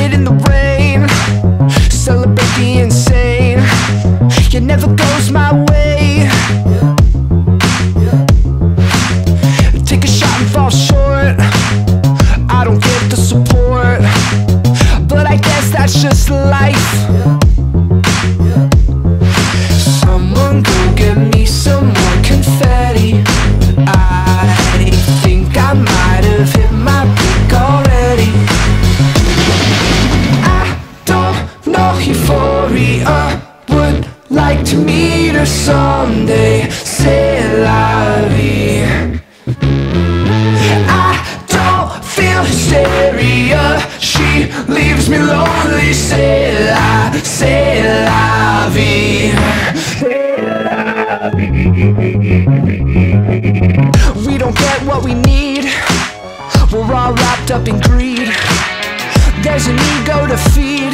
it in the rain, celebrate the insane. It never goes my way. Take a shot and fall short. I don't get the support, but I guess that's just life. Someone go get me some more confetti. I think I might have hit my peak already. I don't know euphoria, would like to meet her someday. C'est la vie. I don't feel hysteria, she leaves me lonely. C'est la vie. We don't get what we need, we're all wrapped up in greed. There's an ego to feed.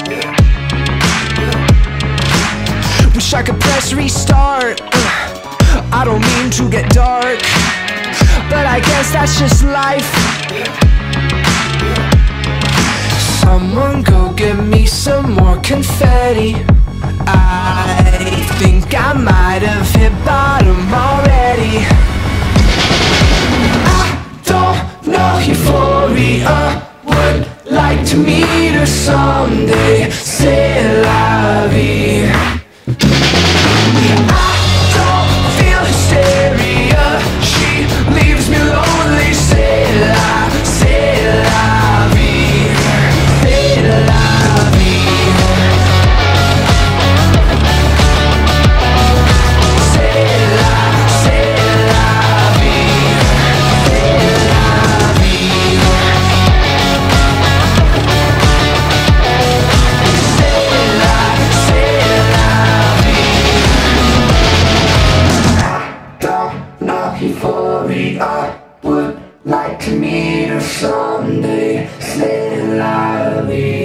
Wish I could press restart. I don't mean to get dark, but I guess that's just life. Someone go get me some more confetti. I think I might have hit bottom already. I don't know euphoria, would like to meet her someday. C'est la vie. I don't feel hysteria, she leaves me lonely. C'est la vie. C'est la vie. C'est la vie. C'est la vie. Euphoria, would like to meet her someday. C'est la vie.